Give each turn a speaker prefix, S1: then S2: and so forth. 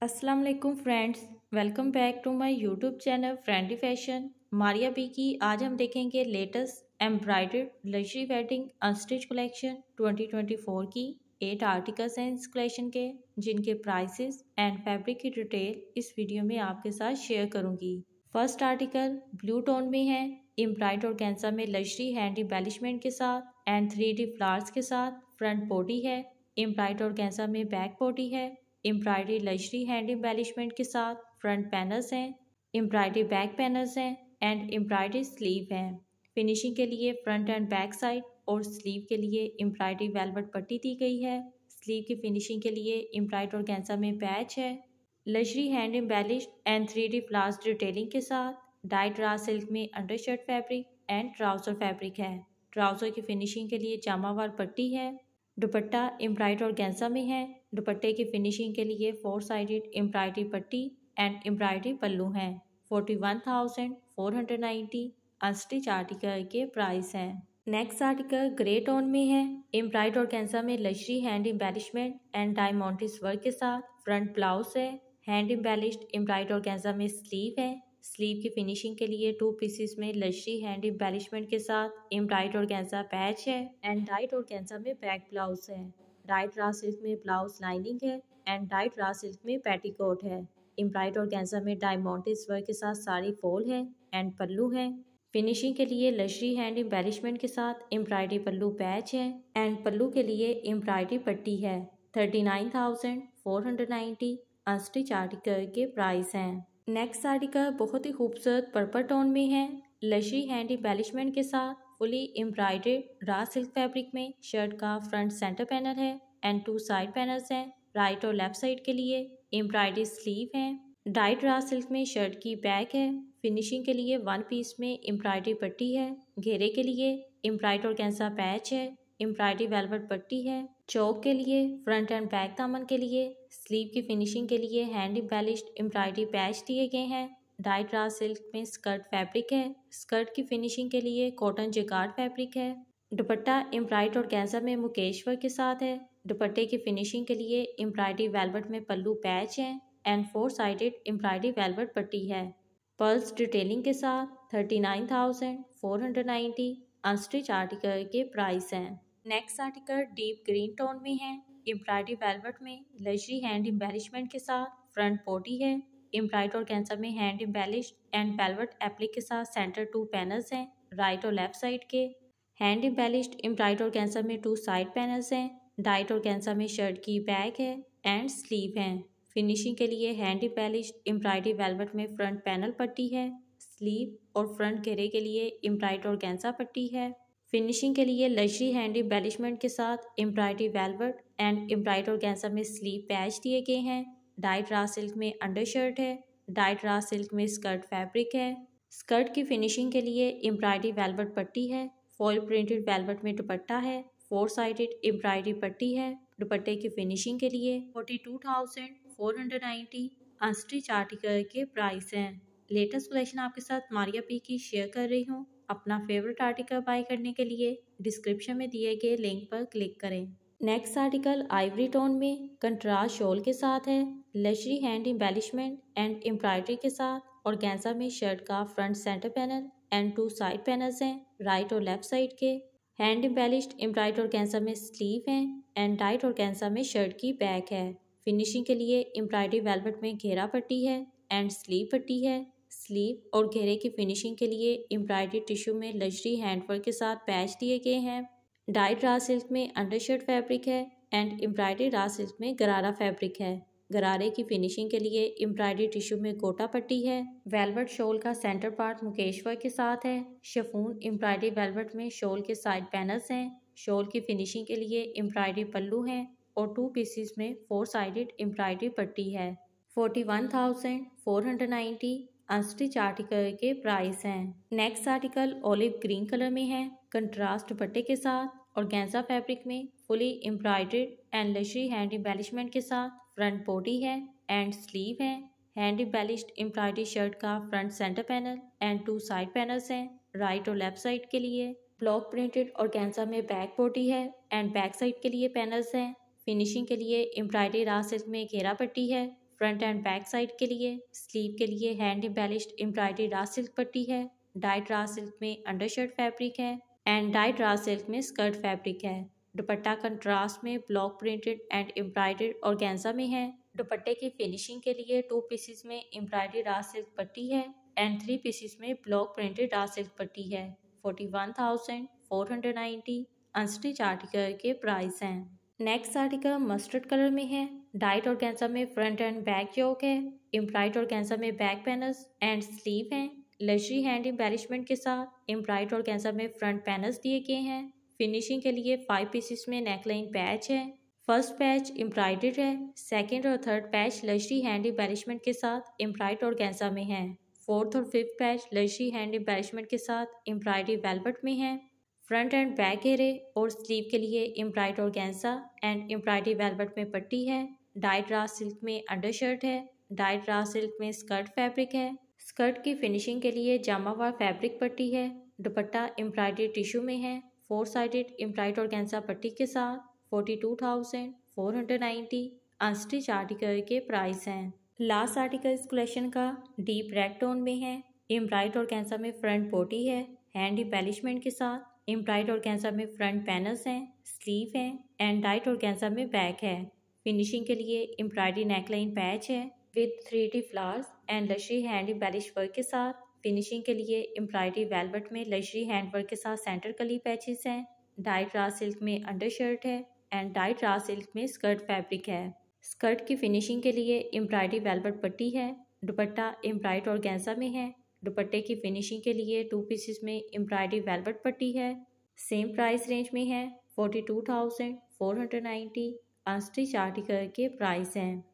S1: अस्सलाम वालेकुम friends, welcome back to my YouTube channel friendly fashion Maria B की। आज हम देखेंगे latest embroidered luxury wedding unstitch collection 2024 की 8 आर्टिकल्स हैं इस कलेक्शन के, जिनके प्राइसेस एंड फैब्रिक की डिटेल इस वीडियो में आपके साथ शेयर करूंगी। फर्स्ट आर्टिकल ब्लू टोन में है, एम्ब्रॉयडर्ड और कैंसा में लग्जरी हैंड एम्बेलिशमेंट के साथ एंड 3D फ्लावर्स के साथ फ्रंट बॉडी है। एम्ब्रॉयडर्ड और कैंसा में बैक बॉडी है। एम्ब्रॉयडरी लग्जरी हैंड एम्बेलिशमेंट के साथ फ्रंट पैनल्स हैं, एम्ब्रॉयडरी बैक पैनल्स हैं एंड एम्ब्रॉयडरी स्लीव हैं। फिनिशिंग के लिए फ्रंट एंड बैक साइड और स्लीव के लिए एम्ब्रॉयडरी वेलवेट पट्टी दी गई है। स्लीव की फिनिशिंग के लिए एम्ब्रॉयडर्ड और कैंसा में पैच है। Luxury hand embellished and 3D flowers detailing के साथ डाइट रा सिल्क में undershirt fabric and trouser fabric है। ट्राउजर की फिनिशिंग के लिए जामावार पट्टी है। दुपट्टा एम्ब्रॉयडर्ड और कैंसा में है। दुपट्टे की फिनिशिंग के लिए 4 साइडेड एम्ब्रॉयडरी पट्टी एंड एम्ब्रॉयडरी पल्लू हैं। 41,490 अनस्टिच आर्टिकल के प्राइस हैं। नेक्स्ट आर्टिकल ग्रे टोन में है, एम्ब्रॉयडर्ड और कैंसा में luxury hand embellishment and diamonds work के साथ फ्रंट ब्लाउज है। हैंड एम्बेलिश्ड एम्ब्रॉयडर्ड और कैंसा में स्लीव है। स्लीव की फिनिशिंग के लिए 2 पीसेस में लग्जरी हैंड एम्बेलिशमेंट के साथ एम्ब्रॉयडर्ड और कैंसा पैच है एंड डाइट और कैंसा में बैक ब्लाउज है। डाइट रा सिल्क में ब्लाउज लाइनिंग है एंड डाइट रा सिल्क में पेटीकोट है। एम्ब्रॉयडर्ड और कैंसा में डायमंड्स वर्क के साथ साड़ी फॉल है एंड पल्लू है। फिनिशिंग के लिए लग्जरी हैंड एम्बेलिशमेंट के साथ एम्ब्रॉयडरी पल्लू पैच है एंड पल्लू के लिए एम्ब्रॉयडरी पट्टी है। 39,490 अनस्टिच आर्टिकल के प्राइस हैं। नेक्स्ट आर्टिकल बहुत ही खूबसूरत पर्पल टोन में है, लग्जरी हैंड एम्बेलिशमेंट के साथ fully embroidered raw silk fabric में शर्ट का फ्रंट सेंटर पैनल है एंड 2 साइड पैनल्स हैं। राइट और लेफ्ट साइड के लिए एम्ब्रॉयडरी स्लीव है। डाइट रा सिल्क में शर्ट की बैक है। फिनिशिंग के लिए 1 पीस में एम्ब्रॉयडरी पट्टी है। घेरे के लिए एम्ब्रॉयडर्ड और कैंसा पैच है। एम्ब्रॉयडरी वेलवेट पट्टी है। चौक के लिए फ्रंट एंड बैक दामन के लिए स्लीव की फिनिशिंग के लिए हैंड एम्बेलिश्ड एम्ब्रॉयडरी पैच दिए गए हैं। डाइट रा सिल्क में स्कर्ट फैब्रिक है। स्कर्ट की फिनिशिंग के लिए कॉटन जिकार्ड फैब्रिक है। दुपट्टा एम्ब्रॉयडर्ड और कैंसा में मुकेश वर्क के साथ है। दुपट्टे की फिनिशिंग के लिए एम्ब्रॉयडरी वेलवेट में पल्लू पैच है एंड 4 साइडेड एम्ब्रॉयडरी वेलवेट पट्टी है। पर्ल्स डिटेलिंग के साथ 39,490 अनस्टिच आर्टिकल के प्राइस हैं। Next article deep green tone में है, एम्ब्रॉयडरी वेलवेट में लग्जरी हैंड एम्बेलिशमेंट के साथ फ्रंट बॉडी है। एम्ब्रॉयडर्ड और कैंसा में hand embellished and velvet applique के साथ सेंटर 2 पैनल्स हैं राइट और लेफ्ट साइड के। हैंड एम्बेलिश्ड एम्ब्रॉयडर्ड और कैंसा में 2 साइड पैनल्स हैं। डाइट और कैंसा में शर्ट की बैक है एंड स्लीव हैं। फिनिशिंग के लिए हैंड एम्बेलिश्ड एम्ब्रॉयडरी वेलवेट में फ्रंट पैनल पट्टी है। स्लीव और फ्रंट घेरे के लिए एम्ब्रॉयडर्ड और कैंसा पट्टी है। फिनिशिंग के लिए लग्जरी हैंड एम्बेलिशमेंट के साथ एम्ब्रॉयडरी वेलवेट एंड एम्ब्रॉयडर्ड और कैंसा में स्लीव पैच दिए गए हैं। डाइट रा सिल्क में अंडरशर्ट है। डाइट रा सिल्क में स्कर्ट फैब्रिक है। स्कर्ट की फिनिशिंग के लिए एम्ब्रॉयडरी वेलवेट पट्टी है। फॉयल प्रिंटेड वेलवेट में दुपट्टा है। 4 साइडेड एम्ब्रॉयडरी पट्टी है। दुपट्टे की फिनिशिंग के लिए 42,490 अनस्टिच आर्टिकल के प्राइस हैं। लेटेस्ट कलेक्शन आपके साथ मारिया पी की शेयर कर रही हूँ। अपना फेवरेट आर्टिकल बाय करने के लिए डिस्क्रिप्शन में दिए गए लिंक पर क्लिक करें। नेक्स्ट आर्टिकल आइवरी टोन में कंट्रास्ट शॉल के साथ है। Luxury hand embellishment and embroidery के साथ और कैंसा में शर्ट का front centre panel and 2 side panels हैं राइट और लेफ्ट साइड के। हैंड एम्बेलिश्ड एम्ब्रॉयडर्ड और कैंसा में स्लीव हैं एंड डाइट और कैंसा में शर्ट की बैक है। फिनिशिंग के लिए एम्ब्रॉयडरी वेलवेट में घेरा पट्टी है एंड स्लीव पट्टी है। स्लीव और घेरे की फिनिशिंग के लिए एम्ब्रॉयडरी टिश्यू में लग्जरी हैंडवर्क के साथ पैच दिए गए हैं। डाइट रा सिल्क में अंडरशर्ट फैब्रिक है एंड एम्ब्रॉयडरी रा सिल्क में गरारा फैब्रिक है। गरारे की फिनिशिंग के लिए एम्ब्रॉयडरी टिश्यू में गोटा पट्टी है। वेलवेट शॉल का सेंटर पार्ट मुकेश वर्क के साथ है। शिफॉन एम्ब्रॉयडरी वेलवेट में शॉल के साइड पैनल्स हैं। शॉल की फिनिशिंग के लिए एम्ब्रॉयडरी पल्लू हैं और 2 पीसेस में 4 साइडेड एम्ब्रॉयडरी पट्टी है। 41,490 अनस्टिच आर्टिकल के प्राइस हैं। Next article olive green colour में है, कंट्रास्ट दुपट्टे के साथ और गेंजा फैब्रिक में fully embroidered and luxury hand embellishment के साथ फ्रंट बॉडी है एंड स्लीव है। हैंड एम्बेलिश्ड एम्ब्रॉयडरी शर्ट का front centre panel and 2 side panels हैं राइट और लेफ्ट साइड के लिए। ब्लॉक प्रिंटेड और गेंजा में बैक बॉडी है एंड बैक साइड के लिए पैनल्स हैं। फिनिशिंग के लिए एम्ब्रॉयडरी रा सिल्क में घेरा पट्टी है। फ्रंट एंड बैक साइड के लिए। स्लीव के लिए hand embellished embroidery raw silk पट्टी है। डाइट रा सिल्क में अंडरशर्ट फैब्रिक है एंड डाइट रा सिल्क में स्कर्ट फैब्रिक है। दुपट्टा कंट्रास्ट में block printed and embroidered organza में है। दुपट्टे की फिनिशिंग के लिए 2 पीसेस में एम्ब्रॉयडरी रा सिल्क पट्टी है एंड 3 पीसेस में ब्लॉक प्रिंटेड रा सिल्क पट्टी है। 41,490 अनस्टिच आर्टिकल के प्राइस हैं। नेक्स्ट आर्टिकल मस्टर्ड कलर में है। डाइट ऑर्गेन्जा में फ्रंट एंड बैक योक है। एम्ब्रॉयडर्ड ऑर्गेन्जा में बैक पैनल्स एंड स्लीव हैं। लग्जरी हैंड एम्बेलिशमेंट के साथ एम्ब्रॉयडर्ड ऑर्गेन्जा में फ्रंट पैनल्स दिए गए हैं। फिनिशिंग के लिए 5 पीसेस में नेकलाइन पैच है। फर्स्ट पैच एम्ब्रॉयडर्ड है। सेकंड और third patch luxury hand embellishment के साथ एम्ब्रॉयडर्ड ऑर्गेन्जा में है। फोर्थ और fifth patch luxury hand embellishment के साथ एम्ब्रॉयडरी वेलवेट में है। फ्रंट एंड बैक घेरे और स्लीव के लिए embroidered organza and embroidery velvet में पट्टी है। डाइट रा सिल्क में अंडरशर्ट है। डाइट रा सिल्क में स्कर्ट फैब्रिक है। स्कर्ट की फिनिशिंग के लिए जामावार फैब्रिक पट्टी है। दुपट्टा एम्ब्रॉयडरी टिश्यू में है 4 साइडेड एम्ब्रॉयडर्ड ऑर्गेन्जा पट्टी के साथ। 42,490 अनस्टिच आर्टिकल के प्राइस हैं। लास्ट आर्टिकल इस कलेक्शन का डीप रेड टोन में है। एम्ब्रॉयडर्ड ऑर्गेन्जा में फ्रंट पोटी है हैंड एम्बेलिशमेंट के साथ। एम्ब्रॉयडर्ड ऑर्गेन्जा में फ्रंट पैनल्स हैं, स्लीव हैं एंड डाइट ऑर्गेन्जा में बैक है। फिनिशिंग के लिए एम्ब्रॉयडरी नेकलाइन पैच है with 3D flowers and luxury hand embellish work के साथ। फिनिशिंग के लिए एम्ब्रॉयडरी वेलवेट में लग्जरी हैंड वर्क के साथ सेंटर कली पैचेस हैं। डाइट रा सिल्क में अंडरशर्ट है एंड डाइट रा सिल्क में स्कर्ट फैब्रिक है। स्कर्ट की फिनिशिंग के लिए एम्ब्रॉयडरी वेलवेट पट्टी है। दुपट्टा एम्ब्रॉयडर्ड ऑर्गेन्जा में है। दुपट्टे की फिनिशिंग के लिए 2 पीसेस में एम्ब्रॉयडरी वेलवेट पट्टी है। सेम प्राइस रेंज में है। 42,490 अनस्टिच आर्टिकल के प्राइस हैं।